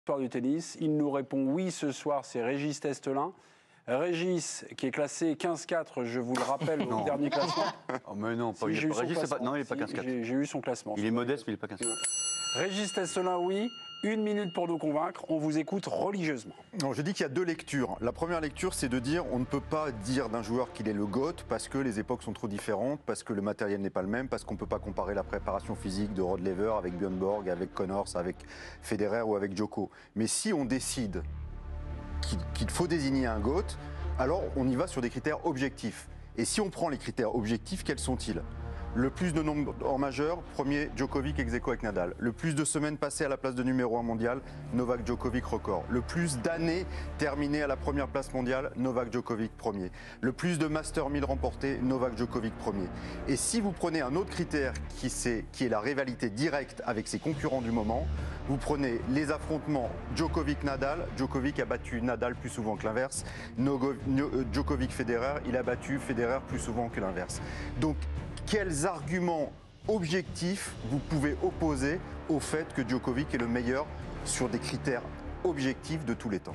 L'histoire du tennis. Il nous répond oui ce soir, c'est Régis Testelin. Régis, qui est classé 15-4, je vous le rappelle, au dernier classement. Oh, mais non, pas, Si, il est pas, Régis, non, il n'est pas 15-4. J'ai eu son classement. Il est modeste, mais il n'est pas 15-4. Régis Testelin, oui. 1 minute pour nous convaincre. On vous écoute religieusement. Non, je dis qu'il y a 2 lectures. La première lecture, c'est de dire on ne peut pas dire d'un joueur qu'il est le GOAT parce que les époques sont trop différentes, parce que le matériel n'est pas le même, parce qu'on ne peut pas comparer la préparation physique de Rod Laver avec Björn Borg, avec Connors, avec Federer ou avec Djoko. Mais si on décide qu'il faut désigner un GOAT, alors on y va sur des critères objectifs. Et si on prend les critères objectifs, quels sont-ils ? Le plus de nombre en majeur, premier Djokovic ex aequo avec Nadal. Le plus de semaines passées à la place de numéro 1 mondial, Novak Djokovic record. Le plus d'années terminées à la première place mondiale, Novak Djokovic premier. Le plus de Master 1000 remportés, Novak Djokovic premier. Et si vous prenez un autre critère qui est la rivalité directe avec ses concurrents du moment, vous prenez les affrontements Djokovic-Nadal. Djokovic a battu Nadal plus souvent que l'inverse. Djokovic-Federer, il a battu Federer plus souvent que l'inverse. Donc, quels arguments objectifs vous pouvez opposer au fait que Djokovic est le meilleur sur des critères objectifs de tous les temps ?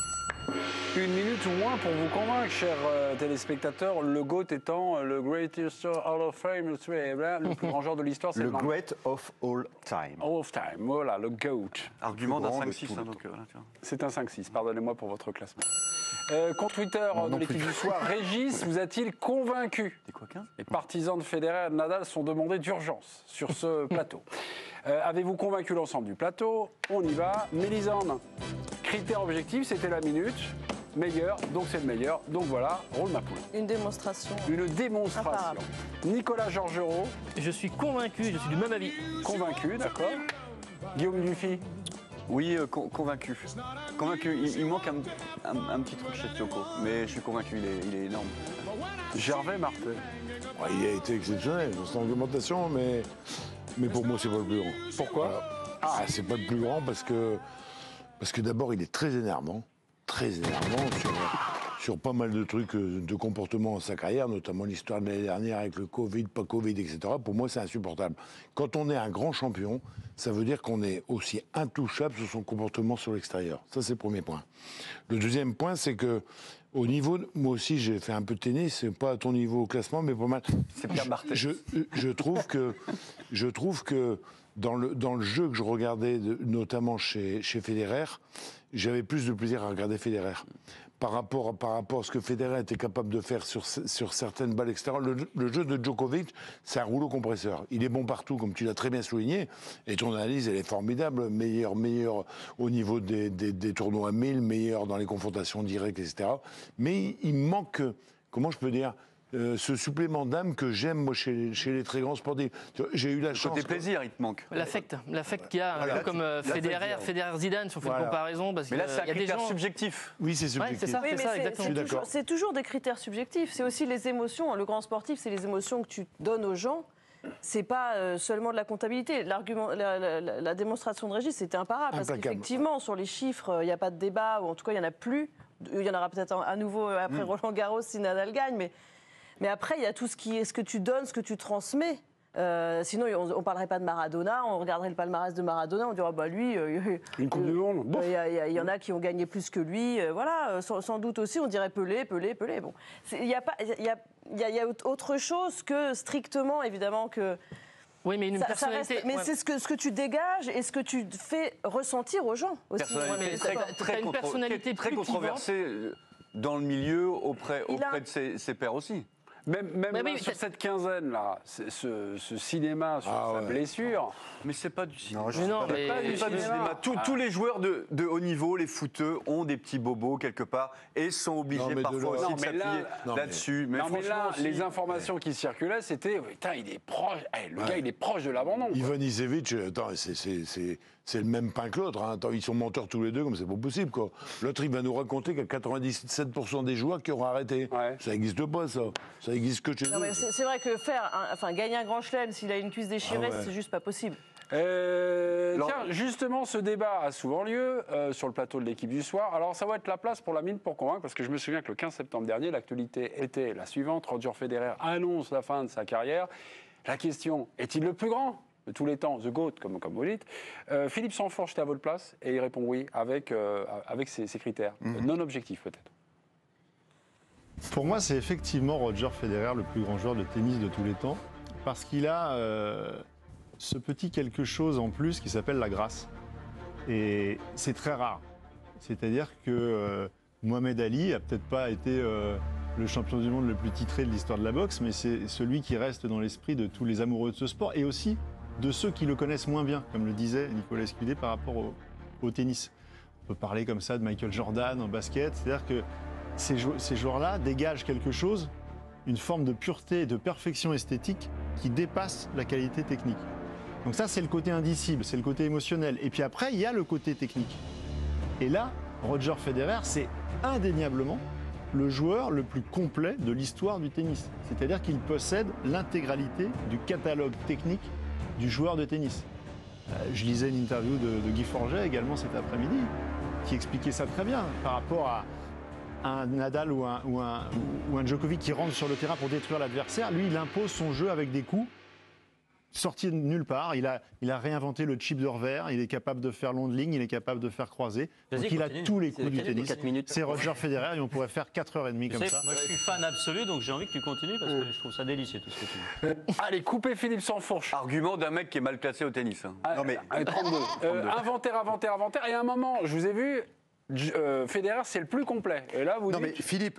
1 minute ou moins pour vous convaincre, chers téléspectateurs, le GOAT étant le Greatest Hall of Fame, le plus grand joueur de l'histoire. Le Great of All Time. All of Time, voilà, le GOAT. Argument d'un 5-6. C'est un 5-6, pardonnez-moi pour votre classement. Compte Twitter de l'équipe du soir, Régis vous a-t-il convaincu ? T'es quoi, 15 ? Les partisans de Federer et de Nadal sont demandés d'urgence sur ce plateau. Avez-vous convaincu l'ensemble du plateau ? On y va. Mélisande, critère objectif, c'était la minute. Meilleur, donc c'est le meilleur. Donc voilà, roule ma poule. Une démonstration. Une démonstration. Imparable. Nicolas Georgerot. Je suis convaincu, je suis du même avis. Convaincu, d'accord. Guillaume Dufy. Oui, convaincu. Convaincu. Il manque un petit truc chez Djoko, mais je suis convaincu, il est énorme. Gervais Martin. Ouais, il a été exceptionnel dans son argumentation, mais pour moi, c'est pas le plus grand. Pourquoi ? C'est pas le plus grand parce que d'abord, il est très énervant sur pas mal de trucs de comportement dans sa carrière, notamment l'histoire de l'année dernière avec le Covid, pas Covid, etc. Pour moi, c'est insupportable. Quand on est un grand champion, ça veut dire qu'on est aussi intouchable sur son comportement sur l'extérieur. Ça, c'est le premier point. Le deuxième point, c'est que au niveau, moi aussi, j'ai fait un peu de tennis, c'est pas à ton niveau au classement, mais pas mal. C'est Pierre Barthès. Je trouve que dans le jeu que je regardais, notamment chez Federer, j'avais plus de plaisir à regarder Federer. Par rapport à ce que Federer était capable de faire sur certaines balles extérieures. Le jeu de Djokovic, c'est un rouleau compresseur. Il est bon partout, comme tu l'as très bien souligné, et ton analyse, elle est formidable. Meilleur au niveau des tournois 1000, meilleur dans les confrontations directes, etc. Mais il manque, comment je peux dire, ce supplément d'âme que j'aime, moi, chez les très grands sportifs. J'ai eu la chance... Côté plaisir, il te manque. L'affect qu'il y a, un peu comme Federer-Zidane, si on fait une comparaison. Parce mais là, c'est un critère gens... subjectif. Oui, c'est subjectif. Ouais, c'est ça, oui, exactement. C'est toujours des critères subjectifs. C'est aussi les émotions. Le grand sportif, c'est les émotions que tu donnes aux gens. C'est pas seulement de la comptabilité. La démonstration de Régis, c'était imparable. Parce qu'effectivement, sur les chiffres, il n'y a pas de débat, ou en tout cas, il n'y en a plus. Il y en aura peut-être à nouveau après Roland Garros si Nadal gagne, mais après, il y a tout ce que tu donnes, ce que tu transmets. Sinon, on ne parlerait pas de Maradona, on regarderait le palmarès de Maradona, on dirait, lui... Une Coupe du Monde. Il y en a qui ont gagné plus que lui. Voilà, sans doute aussi, on dirait Pelé. Bon. Il y a autre chose que strictement, évidemment, que... Oui, mais une personnalité... mais c'est ce que tu dégages et ce que tu fais ressentir aux gens aussi. Personnalité très controversée dans le milieu, auprès de ses pairs aussi. Même sur cette quinzaine-là, ce cinéma sur sa blessure... Mais c'est pas du cinéma. Pas du cinéma. Tous les joueurs de haut niveau, les footeux, ont des petits bobos quelque part et sont obligés parfois aussi de s'appuyer là-dessus. Mais là, les informations qui circulaient, c'était... Putain, il est proche... le gars, il est proche de l'abandon. Ivan Isevich, attends, c'est le même pain que l'autre. Hein. Attends, ils sont menteurs tous les deux, comme c'est pas possible, quoi. L'autre, il va nous raconter qu'il y a 97% des joueurs qui auront arrêté. Ouais. Ça n'existe pas, ça. Ça n'existe que chez nous. C'est vrai que gagner un grand chelem s'il a une cuisse déchirée, c'est juste pas possible. Tiens, justement, ce débat a souvent lieu sur le plateau de l'équipe du soir. Alors, ça va être la place pour la mine pour convaincre, parce que je me souviens que le 15 septembre dernier, l'actualité était la suivante. Roger Federer annonce la fin de sa carrière. La question, est-il le plus grand ? de tous les temps, The GOAT, comme vous dites. Philippe Sanfourche était à votre place et il répond oui, avec ses critères. Non objectifs, peut-être. Pour moi, c'est effectivement Roger Federer, le plus grand joueur de tennis de tous les temps, parce qu'il a ce petit quelque chose en plus qui s'appelle la grâce. Et c'est très rare. C'est-à-dire que Mohamed Ali a peut-être pas été le champion du monde le plus titré de l'histoire de la boxe, mais c'est celui qui reste dans l'esprit de tous les amoureux de ce sport et aussi de ceux qui le connaissent moins bien, comme le disait Nicolas Escudé par rapport au tennis. On peut parler comme ça de Michael Jordan en basket, c'est-à-dire que ces joueurs-là dégagent quelque chose, une forme de pureté et de perfection esthétique qui dépasse la qualité technique. Donc ça, c'est le côté indicible, c'est le côté émotionnel. Et puis après, il y a le côté technique. Et là, Roger Federer, c'est indéniablement le joueur le plus complet de l'histoire du tennis. C'est-à-dire qu'il possède l'intégralité du catalogue technique du joueur de tennis. Je lisais une interview de Guy Forget également cet après-midi, qui expliquait ça très bien par rapport à un Nadal ou un Djokovic qui rentre sur le terrain pour détruire l'adversaire. Lui, il impose son jeu avec des coups sortis de nulle part. Il a réinventé le chip de revers. Il est capable de faire longue ligne. Il est capable de faire croisé. Donc il a tous les coups du tennis. C'est Roger Federer et on pourrait faire 4h30 comme ça. Moi, je suis fan absolu, donc j'ai envie que tu continues parce que je trouve ça délicieux tout ce que tu dis. Allez, coupez Philippe Sanfourche. Argument d'un mec qui est mal classé au tennis. Non mais 32. Inventaire. Et à un moment, je vous ai vu, Federer, c'est le plus complet. Et là, vous dites... mais Philippe,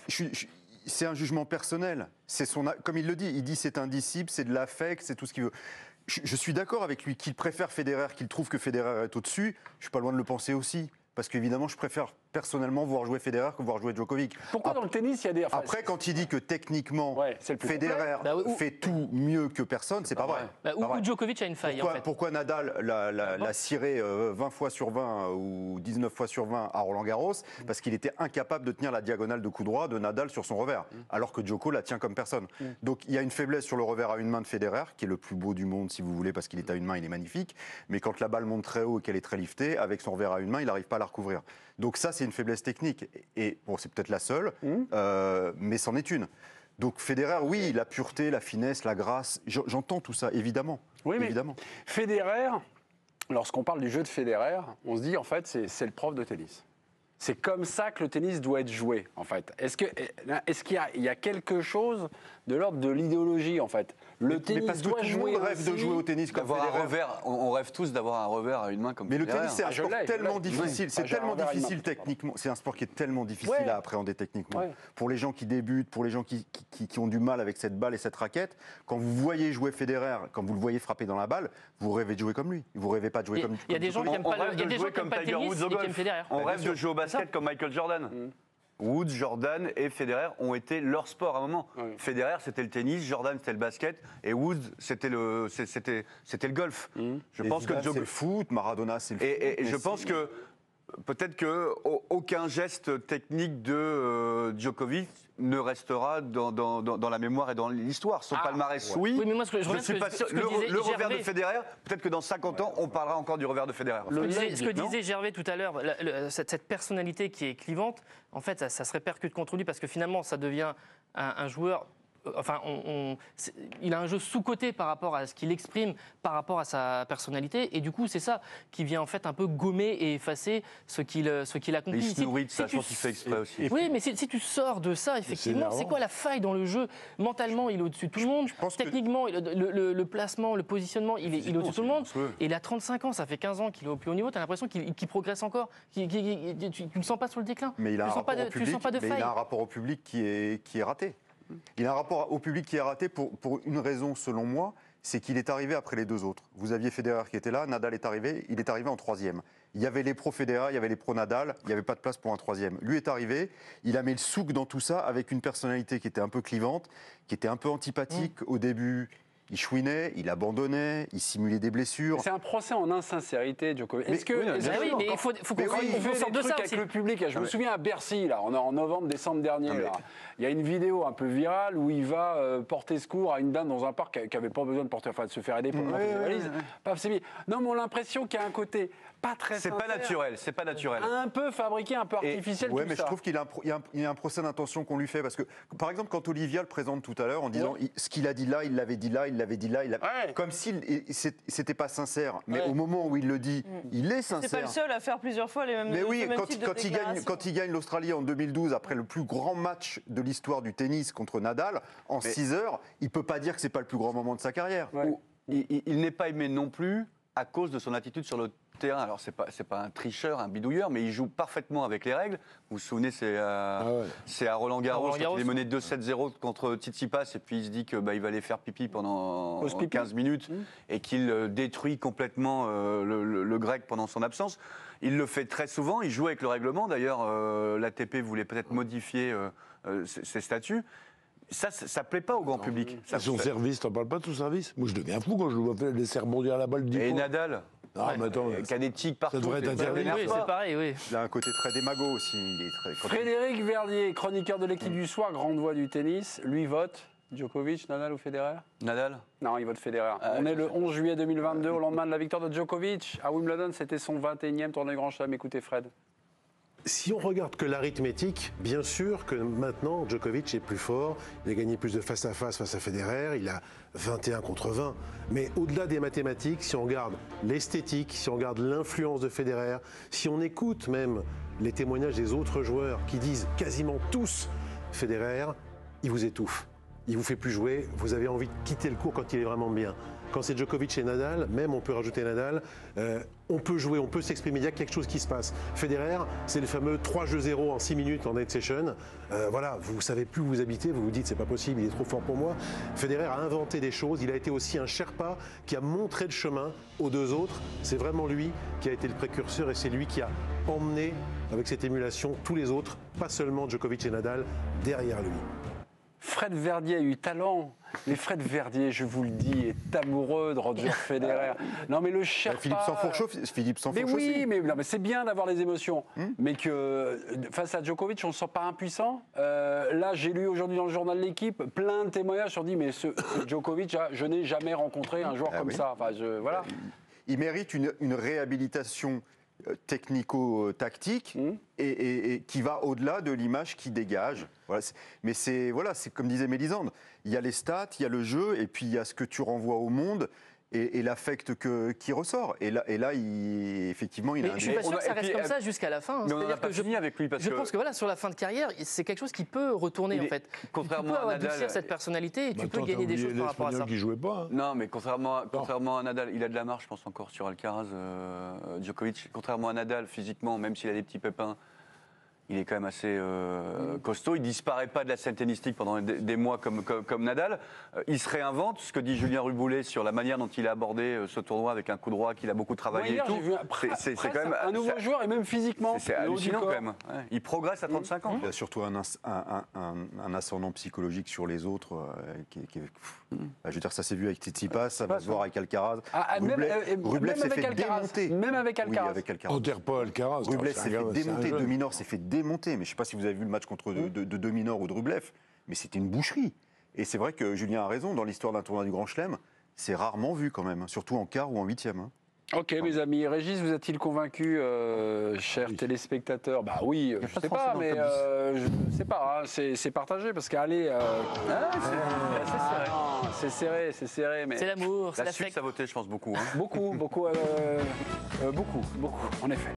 c'est un jugement personnel. Comme il le dit, il dit c'est indicible, c'est de l'affect, c'est tout ce qu'il veut. Je suis d'accord avec lui, qu'il préfère Federer, qu'il trouve que Federer est au-dessus. Je suis pas loin de le penser aussi. Parce qu'évidemment, je préfère personnellement voir jouer Federer que voir jouer Djokovic. Pourquoi dans le tennis, il y a des... Après, quand il dit que techniquement, Federer fait tout mieux que personne, c'est pas vrai. Ou Djokovic a une faille, en fait. Pourquoi Nadal l'a ciré 20 fois sur 20 ou 19 fois sur 20 à Roland-Garros? Parce qu'il était incapable de tenir la diagonale de coup droit de Nadal sur son revers, alors que Djoko la tient comme personne. Donc il y a une faiblesse sur le revers à une main de Federer, qui est le plus beau du monde, si vous voulez, parce qu'il est à une main, il est magnifique. Mais quand la balle monte très haut et qu'elle est très liftée, avec son revers à une main, il n'arrive pas à la recouvrir. Donc ça, c'est une faiblesse technique. Et bon, c'est peut-être la seule, mais c'en est une. Donc Federer, oui, la pureté, la finesse, la grâce, j'entends tout ça, évidemment. Oui, mais évidemment. Federer, lorsqu'on parle du jeu de Federer, on se dit, en fait, c'est le prof de tennis. C'est comme ça que le tennis doit être joué, en fait. Est-ce qu'il y a quelque chose de l'ordre de l'idéologie, en fait? Le tennis parce que doit tout jouer le monde rêve de jouer au tennis comme D'avoir Federer. un revers, on rêve tous d'avoir un revers à une main comme Mais Federer. le tennis, c'est un sport tellement difficile. Oui. C'est tellement J'ai un difficile revers à une main. techniquement. C'est un sport qui est tellement difficile à appréhender techniquement. Ouais. Pour les gens qui débutent, pour les gens qui ont du mal avec cette balle et cette raquette, quand vous voyez jouer Federer, quand vous le voyez frapper dans la balle, vous rêvez de jouer comme lui. Vous rêvez pas de jouer comme lui. Il y a des gens qui n'aiment pas le tennis et qui aiment Federer. On rêve de jouer au basket comme Michael Jordan. Woods, Jordan et Federer ont été leur sport à un moment. Oui. Federer, c'était le tennis, Jordan, c'était le basket, et Woods, c'était le golf. Je pense que c'est le foot, Maradona, c'est le foot. Et je pense que peut-être qu'aucun geste technique de Djokovic ne restera dans la mémoire et dans l'histoire. Son palmarès, oui. Mais moi, je suis pas sûr. Le revers de Federer, peut-être que dans 50 ans, on parlera encore du revers de Federer. Ce que disait Gervais tout à l'heure, cette personnalité qui est clivante, en fait, ça se répercute contre lui parce que finalement, ça devient un joueur... Enfin, il a un jeu sous-coté par rapport à ce qu'il exprime, par rapport à sa personnalité, et du coup, c'est ça qui vient en fait un peu gommer et effacer ce qu'il accomplit. Il se nourrit de ça, je pense qu'il fait exprès aussi. Oui, mais si tu sors de ça, effectivement, c'est quoi la faille dans le jeu? Mentalement, il est au-dessus de tout le monde. Techniquement, le placement, le positionnement, il est au-dessus de tout le monde. Et il a 35 ans, ça fait 15 ans qu'il est au plus haut niveau. Tu as l'impression qu'il progresse encore. Tu ne le sens pas sur le déclin. Mais il a tu sens pas de faille. Il a un rapport au public qui est raté. Il a un rapport au public qui est raté pour une raison, selon moi, c'est qu'il est arrivé après les deux autres. Vous aviez Federer qui était là, Nadal est arrivé, il est arrivé en troisième. Il y avait les pros Federer, il y avait les pros Nadal, il n'y avait pas de place pour un troisième. Lui est arrivé, il a mis le souk dans tout ça avec une personnalité qui était un peu clivante, qui était un peu antipathique au début. Il chouinait, il abandonnait, il simulait des blessures. C'est un procès en insincérité, Djokovic. Est-ce que mais il faut qu'on sorte de ça avec le public. Je me souviens à Bercy, là, en novembre, décembre dernier. Là, il y a une vidéo un peu virale où il va porter secours à une dame dans un parc qui n'avait pas besoin de se faire aider pour porter ses valises. C'est bien. Non, mais on a l'impression qu'il y a un côté pas très C'est pas sincère. naturel, c'est pas naturel. Un peu fabriqué, un peu artificiel. Ouais, tout mais ça. je trouve qu'il y a un procès d'intention qu'on lui fait. Parce que, par exemple, quand Olivia le présente tout à l'heure en disant ce qu'il a dit là, il l'avait dit là, il l'avait dit là, comme s'il c'était pas sincère. Mais au moment où il le dit, il est sincère. C'est pas le seul à faire plusieurs fois les mêmes Mais oui, le même type de déclaration. quand il gagne l'Australie en 2012, après le plus grand match de l'histoire du tennis contre Nadal, en 6 heures, il peut pas dire que c'est pas le plus grand moment de sa carrière. Ouais. Il n'est pas aimé non plus à cause de son attitude sur le terrain. Alors, c'est pas un tricheur, un bidouilleur, mais il joue parfaitement avec les règles. Vous vous souvenez, c'est à Roland Garros, quand il est mené 2-7-0 contre Tsitsipas, et puis il se dit qu'il va aller faire pipi pendant 15 minutes, et qu'il détruit complètement le grec pendant son absence. Il le fait très souvent, il joue avec le règlement. D'ailleurs, l'ATP voulait peut-être modifier ses statuts. Ça plaît pas au grand public. Et son service, t'en parles pas de son service? Moi, je deviens fou quand je le vois laisser rebondir la balle du Et poing. Nadal Mais attends, qui a des tics partout. ça devrait être interdit. Oui, c'est pareil, oui. Il a un côté très démago aussi. Il est très... Frédéric Verdier, chroniqueur de l'équipe du soir, grande voix du tennis, lui vote Djokovic, Nadal ou Federer? Nadal. Non, il vote Federer. On est le 11 juillet 2022, au lendemain de la victoire de Djokovic à Wimbledon. C'était son 21e tournoi Grand Chelem. Écoutez Fred. Si on regarde que l'arithmétique, bien sûr que maintenant Djokovic est plus fort, il a gagné plus de face à Federer, il a 21 contre 20. Mais au-delà des mathématiques, si on regarde l'esthétique, si on regarde l'influence de Federer, si on écoute même les témoignages des autres joueurs qui disent quasiment tous Federer, il vous étouffe. Il vous fait plus jouer, vous avez envie de quitter le court quand il est vraiment bien. Quand c'est Djokovic et Nadal, même on peut rajouter Nadal, on peut jouer, on peut s'exprimer, il y a quelque chose qui se passe. Federer, c'est le fameux 3-0 en 6 minutes en night session. Voilà, vous ne savez plus où vous habitez, vous vous dites c'est pas possible, il est trop fort pour moi. Federer a inventé des choses, il a été aussi un Sherpa qui a montré le chemin aux deux autres. C'est vraiment lui qui a été le précurseur et c'est lui qui a emmené avec cette émulation tous les autres, pas seulement Djokovic et Nadal, derrière lui. Fred Verdier a eu talent. Mais Fred Verdier, je vous le dis, est amoureux de Roger Federer. Non, mais le Sherpa... Philippe s'en Mais fourche oui, aussi. mais c'est bien d'avoir les émotions. Mais que face à Djokovic, on ne se sent pas impuissant. Là, j'ai lu aujourd'hui dans le journal de l'équipe plein de témoignages sur dit mais ce Djokovic, je n'ai jamais rencontré un joueur comme ça. Enfin, voilà. Il mérite une réhabilitation technico-tactique et qui va au-delà de l'image qu'il dégage. Voilà, mais c'est comme disait Mélisande, il y a les stats, il y a le jeu, et puis il y a ce que tu renvoies au monde et l'affect qui ressort. Et là effectivement, il a un... Je suis pas sûr que ça reste comme ça jusqu'à la fin. Mais on n'en a pas fini avec lui parce je que... pense que voilà, sur la fin de carrière, c'est quelque chose qui peut retourner en fait. Contrairement tu peux à Nadal, adoucir cette personnalité et tu peux gagner des choses par rapport à ça. Qui jouait pas. Hein. Non, mais contrairement à Nadal, il a de la marge, je pense encore sur Alcaraz, Djokovic. Contrairement à Nadal, physiquement, même s'il a des petits pépins, il est quand même assez costaud. Il disparaît pas de la scène tennistique pendant des mois comme Nadal. Il se réinvente. Ce que dit Julien Ruboulet sur la manière dont il a abordé ce tournoi avec un coup droit qu'il a beaucoup travaillé Hier, et tout. j'ai vu C'est quand même un nouveau joueur et même physiququement. C'est hallucinant quand même. Ouais. Il progresse à 35 ans. Il a surtout un ascendant psychologique sur les autres. Je veux dire, ça s'est vu avec Tsitsipas, ça va se voir avec Alcaraz. Rublev s'est fait démonter. Même avec Alcaraz. Oui, avec Alcaraz. Enterre pas Alcaraz. Rublev s'est fait démonter, De Minaur s'est fait démonter. Mais je ne sais pas si vous avez vu le match contre De Minaur ou de Rublev, mais c'était une boucherie. Et c'est vrai que Julien a raison, dans l'histoire d'un tournoi du Grand Chelem, c'est rarement vu quand même, surtout en quart ou en huitième. Hein. Ok, mes amis. Régis, vous a-t-il convaincu, chers téléspectateurs? Bah oui, je ne sais pas, mais je sais pas. Hein, c'est partagé parce qu'aller. C'est serré. Mais... C'est l'amour, c'est La la Suisse a voté, je pense, beaucoup. Hein. beaucoup, en effet.